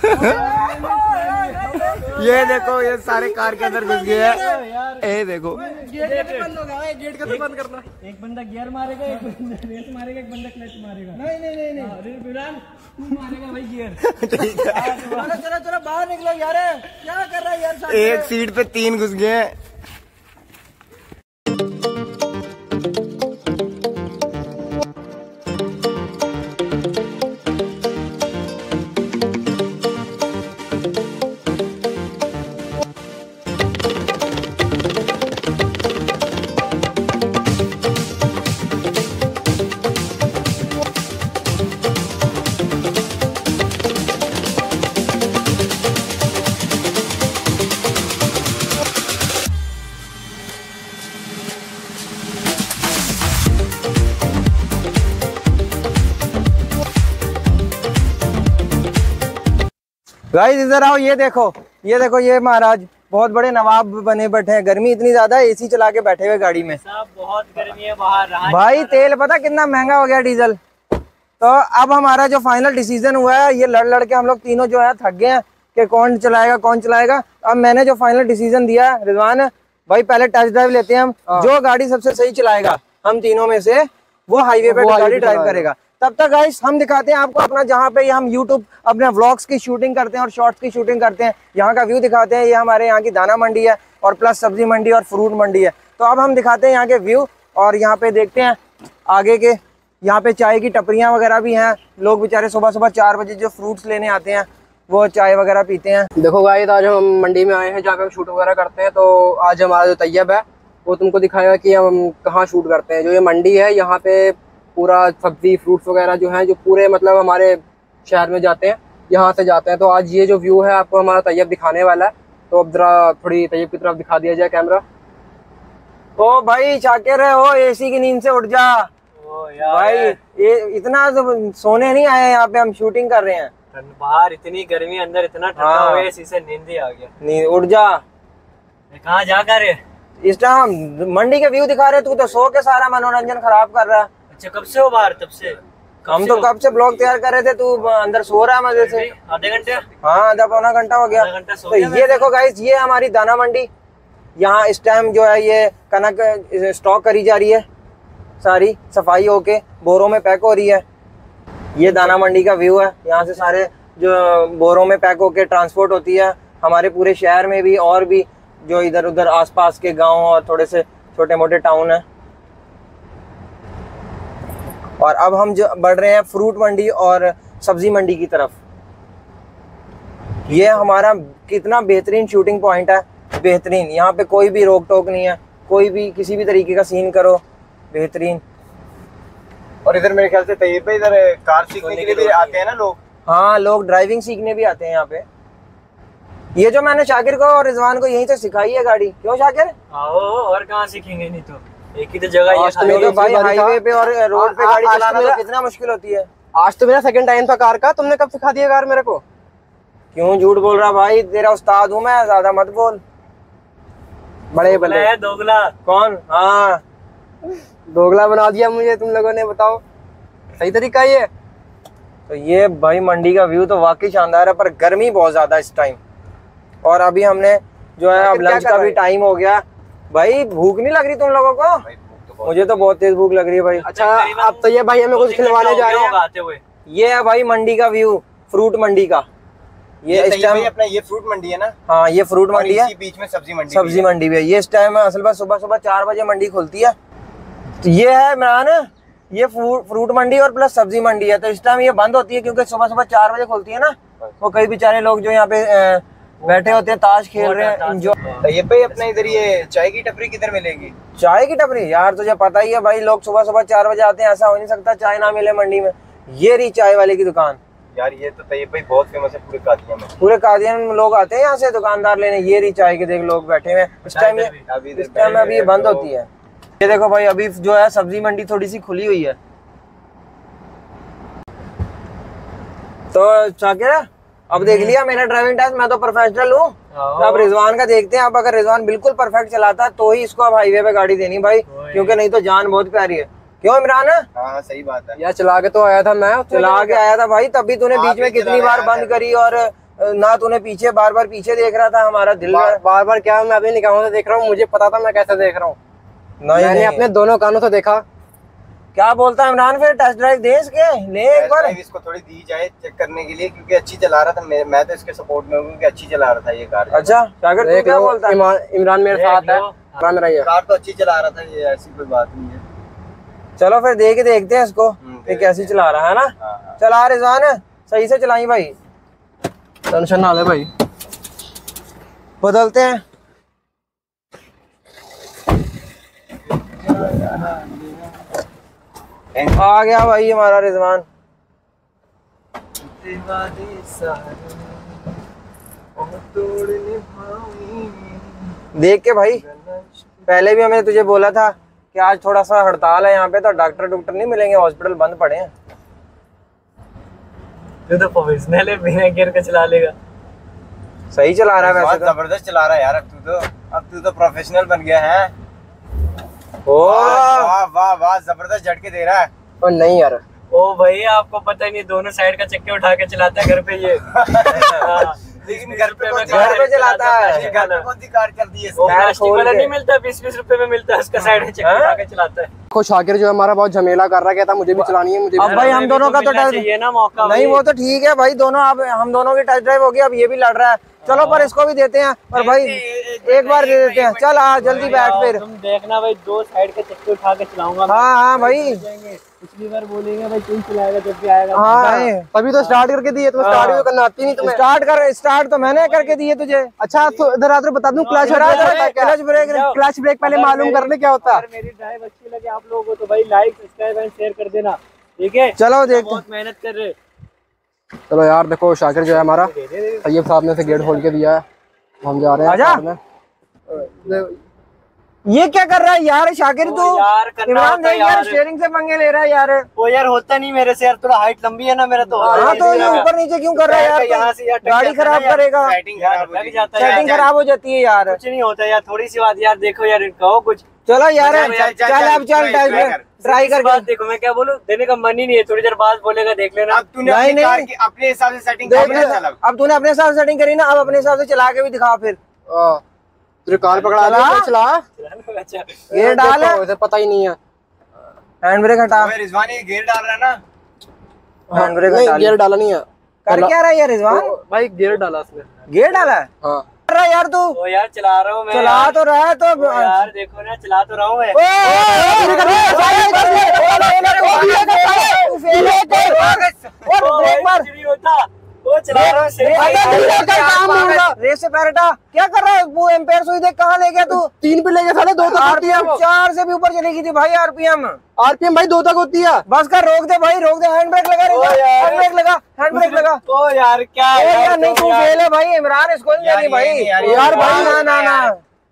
ये देखो, ये सारे कार के अंदर घुस गए हैं। ये देखो गेट बंद हो गया, गेट का तो बंद करना। एक बंदा गियर मारेगा, एक बंदा रेस मारेगा, एक बंदा क्लच मारेगा। नहीं तू मारेगा भाई गियर। चलो चलो बाहर निकलो यार, क्या कर रहा है यार? एक सीट पे 3 घुस गए हैं। गाइस इधर आओ, ये देखो ये महाराज बहुत बड़े नवाब बने बैठे हैं। गर्मी इतनी ज्यादा है, एसी चला के बैठे हुए गाड़ी में। बहुत गर्मी है बाहर। भाई तेल पता कितना महंगा हो गया, डीजल। तो अब हमारा जो फाइनल डिसीजन हुआ है, ये लड़ के हम लोग तीनों जो है थक गए हैं कि कौन चलाएगा। अब मैंने जो फाइनल डिसीजन दिया है, रिजवान भाई पहले टेस्ट ड्राइव लेते हैं हम। जो गाड़ी सबसे सही चलाएगा हम तीनों में से, वो हाईवे पे गाड़ी ड्राइव करेगा। तब तक गाइस हम दिखाते हैं आपको अपना, जहाँ पे हम यूट्यूब अपने व्लॉग्स की शूटिंग करते हैं और शॉर्ट्स की शूटिंग करते हैं, यहाँ का व्यू दिखाते हैं। ये हमारे यहाँ की दाना मंडी है और प्लस सब्जी मंडी और फ्रूट मंडी है। तो अब हम दिखाते हैं यहाँ के व्यू, और यहाँ पे देखते हैं आगे के। यहाँ पे चाय की टपरियाँ वगैरह भी हैं। लोग बेचारे सुबह 4 बजे जो फ्रूट्स लेने आते हैं वो चाय वगैरह पीते हैं। देखो गाइस, आज हम मंडी में आए हैं जहाँ पे हम शूट वगैरह करते हैं। तो आज हमारा जो तैयब है वो तुमको दिखाएगा कि हम कहाँ शूट करते हैं। जो ये मंडी है, यहाँ पे पूरा सब्जी फ्रूट्स वगैरह जो हैं, जो पूरे मतलब हमारे शहर में जाते हैं, यहाँ से जाते हैं। तो आज ये जो व्यू है आपको हमारा तैयब दिखाने वाला है। तो अब जरा थोड़ी तैयब की तरफ दिखा दिया जाए कैमरा। ओ भाई शाकिर है, ओ एसी की नींद से उठ जा। ओ यार भाई, ये इतना सोने नहीं आए, यहाँ पे हम शूटिंग कर रहे हैं। बाहर इतनी गर्मी, अंदर इतना ठंडा हो गया, इसी से नींद ही आ गया। नींद उठ जा। कहाँ जा कर इस टाइम मंडी के व्यू दिखा रहे, तू तो सो के सारा मनोरंजन खराब कर रहा है। अच्छा, कब से हो बाहर? तब से हम तो कब से ब्लॉग तैयार कर रहे थे, तू अंदर सो रहा है मजे से। आधे घंटे? हाँ, आधा पौना घंटा हो गया। तो ये देखो गाइस, ये हमारी दाना मंडी। यहाँ इस टाइम जो है ये कनक स्टॉक करी जा रही है, सारी सफाई होके बोरों में पैक हो रही है। ये दाना मंडी का व्यू है। यहाँ से सारे जो बोरों में पैक होके ट्रांसपोर्ट होती है हमारे पूरे शहर में भी, और भी जो इधर उधर आसपास के गांव और थोड़े से छोटे मोटे टाउन है। और अब हम जो बढ़ रहे हैं फ्रूट मंडी और सब्जी मंडी की तरफ। ये हमारा कितना बेहतरीन शूटिंग पॉइंट है, बेहतरीन। यहाँ पे कोई भी रोक टोक नहीं है, कोई भी किसी भी तरीके का सीन करो, बेहतरीन। और इधर मेरे ख्याल से तैयब पे इधर कार सीखने के लिए भी आते हैं ना लोग। हाँ, लोग ड्राइविंग सीखने भी आते हैं यहाँ पे। ये जो मैंने शाकिर को और रिजवान को यहीं से सिखाई है गाड़ी। क्यों शाकिर? आओ, और कहाँ सीखेंगे? नहीं तो एक ही तो जगह ये भाई हाईवे पे और रोड पे गाड़ी चलाना तो कितना मुश्किल होती है। आज तो मेरा सेकंड टाइम था कार का। तुमने कब सिखा दिया कार मेरे को? क्यों झूठ बोल रहा भाई? तेरा उस्ताद हूँ मैं, ज्यादा मत बोल। बड़े बड़े दोगला कौन? हाँ, दोगला बना दिया मुझे तुम लोगों ने। बताओ सही तरीका ये? तो ये भाई मंडी का व्यू तो वाकई शानदार है, पर गर्मी बहुत ज्यादा इस टाइम। और अभी हमने जो है अब लंच का भी टाइम हो गया। भाई भूख नहीं लग रही तुम लोगों को? मुझे तो बहुत तेज भूख लग रही है भाई। अच्छा, अब तो ये भाई हमें कुछ खिलवाने जा रहे हैं। ये है भाई मंडी का व्यू, फ्रूट मंडी का। ये इस टाइम अपना ये फ्रूट मंडी है ना? हाँ, ये फ्रूट मंडी है। बीच में सब्जी मंडी भी है। ये इस टाइम असल में सुबह 4 बजे मंडी खुलती है। तो ये है इमरान, ये फ्रूट मंडी और प्लस सब्जी मंडी है। तो इस टाइम ये बंद होती है क्योंकि सुबह 4 बजे खुलती है ना। वो कई बेचारे लोग जो यहाँ पे बैठे होते हैं, ताश खेल रहे हैं। ये भाई अपने इधर ये चाय की टपरी किधर मिलेगी? चाय की टपरी यार तुझे पता ही है भाई, लोग सुबह 4 बजे आते हैं, ऐसा हो नहीं सकता चाय ना मिले मंडी में। ये रही चाय वाले की दुकान यार। ये तो तैयब भाई बहुत फेमस है पूरे कादियान में। पूरे कादियान में लोग आते हैं यहाँ से दुकानदार लेने। ये रही चाय के देख लोग बैठे हुए। इस टाइम अभी ये बंद होती है। ये देखो भाई, अभी जो है सब्जी मंडी थोड़ी सी खुली हुई है। तो शाकिर अब देख लिया मेरा ड्राइविंग टेस्ट, मैं तो प्रोफेशनल हूँ। अब रिजवान का देखते हैं। अब अगर रिजवान बिल्कुल परफेक्ट चलाता है तो ही इसको अब हाईवे पे गाड़ी देनी भाई, क्योंकि नहीं तो जान बहुत प्यारी है। क्यों इमरान? हाँ सही बात है यार। चला के तो आया था मैं, चला के आया था भाई, तभी तूने बीच में कितनी बार बंद करी और ना तूने पीछे बार बार पीछे देख रहा था, हमारा दिल बार बार क्या, मैं अपनी निगाहों से देख रहा हूँ, मुझे पता था मैं कैसे देख रहा हूँ। मैंने अपने दोनों कानों से देखा। क्या बोलता है इमरान, फिर टेस्ट ड्राइव दे इसके, ले एक बार इसको थोड़ी दी जाए चेक करने के लिए, क्योंकि अच्छी चला रहा था। मैं तो इसके सपोर्ट में हूँ कि अच्छी चला रहा था ये कार। अच्छा शाकिर तू क्या बोलता है? इमरान मेरे साथ है, इमरान मेरा ये कार तो अच्छी चला रहा था, ये ऐसी कोई बात नहीं है। चलो फिर दे के देखते हैं इसको ये कैसी चला रहा है ना। चला रिजवान सही से चलाई भाई, टेंशन ना ले भाई। बदलते हैं। आ गया भाई हमारा रिजवान। देख के भाई, पहले भी हमने तुझे बोला था कि आज थोड़ा सा हड़ताल है यहाँ पे, तो डॉक्टर नहीं मिलेंगे, हॉस्पिटल बंद पड़े हैं। तू तो प्रोफेशनल है, बिना गियर के चला लेगा। सही चला रहा है वैसे तो, जबरदस्त चला रहा है यार। अब तू तो प्रोफेशनल बन गया है। ओ वाह वाह वाह, जबरदस्त झटके दे रहा है। और नहीं यार, ओ भाई आपको पता ही नहीं, दोनों साइड का चक्के उठा के चलाता है घर पे ये। लेकिन घर पे चलाता है। घर पे कौन सी कार चलती है? वो प्लास्टिक वाला नहीं मिलता, 20-20 रुपए में मिलता है, उसका साइड में चक्के उठा के चलाता है। को शाकिर जो हमारा बहुत झमेला कर रहा, कहता मुझे भी चलानी है, मुझे भी। अब भाई हम दोनों का तो चाहिए ना मौका। नहीं वो तो ठीक है भाई, दोनों अब हम दोनों की टेस्ट ड्राइव होगी, अब ये भी लड़ रहा है। चलो पर इसको भी देते हैं, पर भाई एक बार दे देते हैं। चल आ जल्दी बैठ फिर। तुम देखना भाई, 2 साइड के चक्के उठा के चलाऊंगा। हाँ भाई, पिछली बार बोलेंगे भाई तू चलाएगा जब भी आएगा। हाँ तभी तो स्टार्ट करके दिए, तुम्हें स्टार्ट भी करना आती नहीं तुम्हें। स्टार्ट तो मैंने करके दिए तुझे। अच्छा तो इधर बता दूं, क्लच ब्रेक पहले मालूम कर ले क्या होता है। अगर मेरी ड्राइव अच्छी लगे आप लोगों को तो भाई लाइक सब्सक्राइब एंड शेयर कर देना, ठीक है? चलो देखते बहुत मेहनत कर रहे। चलो यार देखो, शाकिर जो है हमारा, तैयब साहब ने से गेट खोल के दिया है, हम जा रहे हैं। आजा। ये क्या कर रहा है यार शाकिर तू? इमरान देख यार, स्टीयरिंग से पंगे ले रहा है यार। वो यार होता नहीं मेरे से यार, थोड़ा हाइट लंबी है ना मेरा तो। हाँ तो ये ऊपर नीचे क्यों कर रहा है यार? यहाँ से यार गाड़ी खराब करेगा, सेटिंग खराब हो जाती है यार। कुछ नहीं होता यार, थोड़ी सी बात यार, देखो यार कहो कुछ। चलो यार चल अब चल ट्राई कर। बात देखो, मैं क्या बोलूं, देने का मन ही नहीं है, थोड़ी देर बाद बोलेगा देख लेना। अब तूने अपनी कार की अपने हिसाब से सेटिंग अब तूने अपने हिसाब से सेटिंग करी ना, अब अपने हिसाब से चला के भी दिखा फिर। तेरे कार पकड़ा चला गियर डाल, उसे पता ही नहीं है। हैंड ब्रेक हटा। रिजवान ये गियर डाल रहा है ना? हैंड ब्रेक हटा। गियर डाला नहीं है। कर क्या रहा है यार रिजवान? भाई गियर डाला उसने। गियर डाला है? हाँ कर रहा है यार तू? ओ यार चला रहा हूँ मैं। चला तो रहा है तो यार देखो ना, चला तो रहा हूँ मैं। वो चला रहा हूँ। रेस से पैर हटा। क्या कर रहा है वो? एम्पेयर सुई देख कहाँ ले गया तू? 3 पे ले गया साले, 2 तक होती है। 4 से भी ऊपर चलेगी थी भाई आरपीएम। आरपीएम भाई 2 तक होती है। बस कर, रोक दे भाई, रोक दे। हैंड ब्रेक लगा, हैंड ब्रेक लगा, हैंड ब्रेक लगा। ओ यार क्या यार नहीं तू फेल है भाई इमरान, इसको नहीं देनी भाई यार भाई। ना ना ना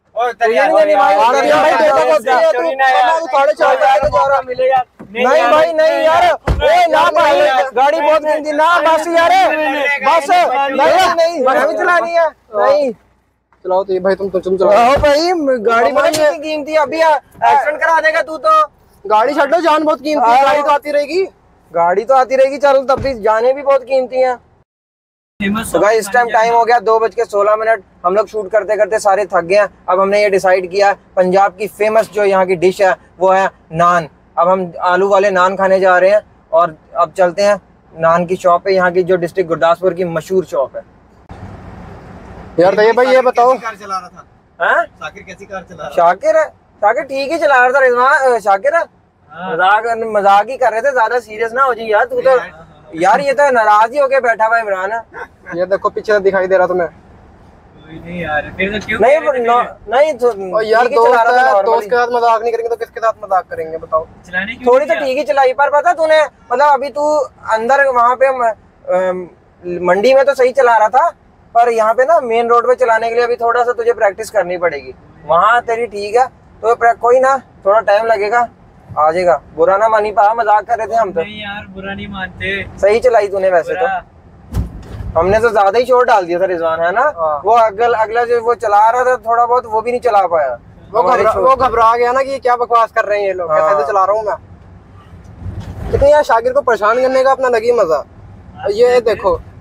नहीं भाई नहीं यार, ना भाई गाड़ी बहुत कीमती ना, बस यार बस नहीं चलानी है। नहीं चलाओ तो भाई, तुम चलाओ भाई, गाड़ी बहुत कीमती है, अभी एक्सीडेंट करा देगा तू तो। गाड़ी छो, जान बहुत कीमती है, गाड़ी तो आती रहेगी। गाड़ी तो आती रहेगी, चल तब भी जाने भी बहुत कीमती है। तो भाई इस टाइम टाइम हो गया 2:16। हम लोग शूट करते करते सारे थक गए हैं। अब हमने ये डिसाइड किया, पंजाब की फेमस जो यहाँ की डिश है वो है नान। अब हम आलू वाले नान खाने जा रहे हैं, और अब चलते हैं नान की शॉप पे, यहाँ की जो डिस्ट्रिक्ट गुरदासपुर की मशहूर शॉप है। यार तो ये भाई ये बताओ, कार चला रहा था? हाँ शाकिर कैसी कार चला रहा? शाकिर ठीक ही चला रहा था रिजवान। शाकिर मजाक ही कर रहे थे, ज्यादा सीरियस ना हो जी यार तू तो। यार ये तो नाराज ही होके बैठा हुआ इमरान है। ये देखो पीछे दिखाई दे रहा तुम्हें। नहीं यार फिर तो क्यों नहीं तो यार दोस्त के साथ मजाक नहीं करेंगे तो किसके साथ मजाक करेंगे बताओ? थोड़ी तो ठीक ही चलाई, पर पता तूने मतलब अभी तू अंदर वहाँ पे मंडी में तो सही चला रहा था, पर यहाँ पे ना मेन रोड पे चलाने के लिए अभी थोड़ा सा तुझे प्रैक्टिस करनी पड़ेगी। वहाँ तेरी ठीक है तो कोई ना, थोड़ा टाइम लगेगा, आ जाएगा। बुरा ना मानी पा, मजाक कर रहे थे हम तो। नहीं यार बुरा नहीं मानते, सही चलाई तूने वैसे तो। हमने तो ज्यादा ही चोट डाल दिया था रिजवान, है ना? वो अगला जो वो चला रहा था थोड़ा बहुत, वो भी नहीं चला पाया। वो घबरा गया ना कि क्या बकवास कर रहे हैं ये लोग, कैसे तो चला रहा हूँ मैं। लेकिन यार शाकिर को परेशान करने का अपना लगी मजा। ये देखो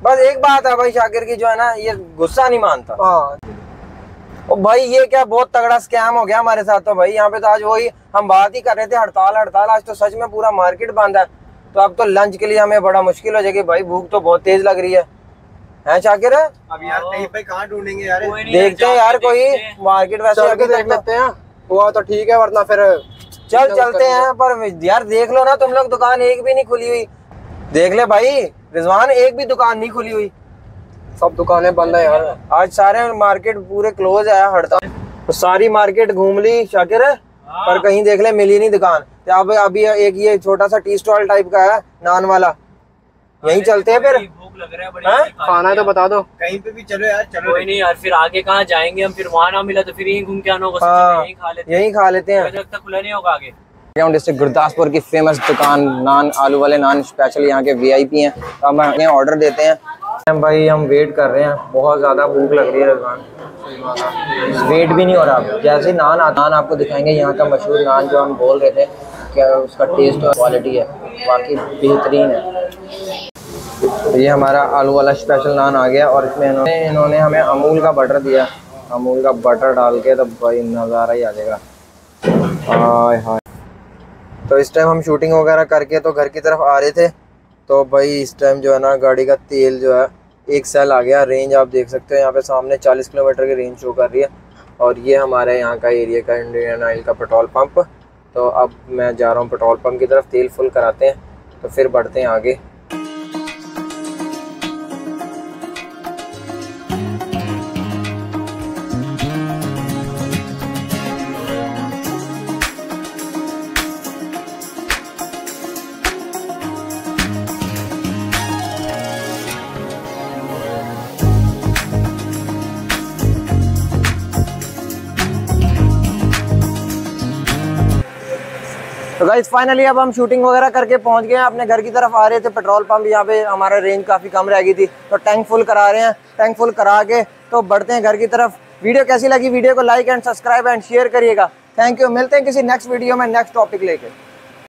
बस एक बात है भाई शाकिर की जो है ना, ये गुस्सा नहीं मानता। हाँ ओ भाई ये क्या बहुत तगड़ा स्कैम हो गया हमारे साथ। तो भाई यहाँ पे तो आज वही हम बात ही कर रहे थे, हड़ताल हड़ताल। आज तो सच में पूरा मार्केट बंद है। तो अब तो लंच के लिए हमें बड़ा मुश्किल हो जाएगी भाई, भूख तो बहुत तेज लग रही है शाकिर? अब यार कहीं पे कहाँ ढूंढेंगे यार? देखते हैं यार कोई मार्केट वैसे अभी देख लेते हैं, हुआ तो ठीक है, वरना फिर चलते हैं। पर यार देख लो ना तुम लोग, दुकान एक भी नहीं खुली हुई। देख ले भाई रिजवान, एक भी दुकान नहीं खुली हुई, सब दुकानें बंद है यार। आज सारे मार्केट पूरे क्लोज है, हड़ताल। तो सारी मार्केट घूम ली शाकिर, पर कहीं देख ले मिली नहीं दुकान। तो अब अभी एक ये छोटा सा टी स्टॉल टाइप का है नान वाला, यहीं चलते हैं फिर। भूख लग रहा है बड़ी, खाना है तो बता दो। कहीं पे भी चलो यार, चलो। कोई नहीं यार, फिर आगे कहाँ जाएंगे हम? फिर वहाँ ना मिला तो फिर यहीं घूम के आना होगा। हाँ, यहीं खा लेते हैं। जब तक खुला नहीं होगा आगे। डिस्ट्रिक्ट गुरदासपुर की फेमस दुकान नान, आलू वाले नान स्पेशल यहाँ के VIP हैं। तो हम इन्हें ऑर्डर देते हैं भाई। हम वेट कर रहे हैं, बहुत ज़्यादा भूख लग रही है रज़वान, वेट भी नहीं हो रहा। जैसे नान आपको दिखाएंगे, यहाँ का मशहूर नान जो हम बोल रहे थे, क्या उसका टेस्ट और क्वालिटी है बाकी बेहतरीन है। तो ये हमारा आलू वाला स्पेशल नान आ गया, और इसमें इन्होंने हमें अमूल का बटर दिया। अमूल का बटर डाल के तो भाई नज़ारा ही आ जाएगा। हाय हाय। तो इस टाइम हम शूटिंग वगैरह करके तो घर की तरफ आ रहे थे। तो भाई इस टाइम जो है ना गाड़ी का तेल जो है 1 सेल आ गया। रेंज आप देख सकते हो यहाँ पे सामने 40 किलोमीटर की रेंज शो कर रही है। और ये हमारे यहाँ का एरिया का इंडियन ऑयल का पेट्रोल पंप। तो अब मैं जा रहा हूँ पेट्रोल पंप की तरफ, तेल फुल कराते हैं तो फिर बढ़ते हैं आगे। तो गाइस फाइनली अब हम शूटिंग वगैरह करके पहुंच गए हैं, अपने घर की तरफ आ रहे थे। पेट्रोल पंप यहाँ पे हमारा रेंज काफ़ी कम रह गई थी, तो टैंक फुल करा रहे हैं। टैंक फुल करा के तो बढ़ते हैं घर की तरफ। वीडियो कैसी लगी? वीडियो को like and subscribe and share करिएगा। Thank you. मिलते हैं किसी नेक्स्ट वीडियो में नेक्स्ट टॉपिक लेके।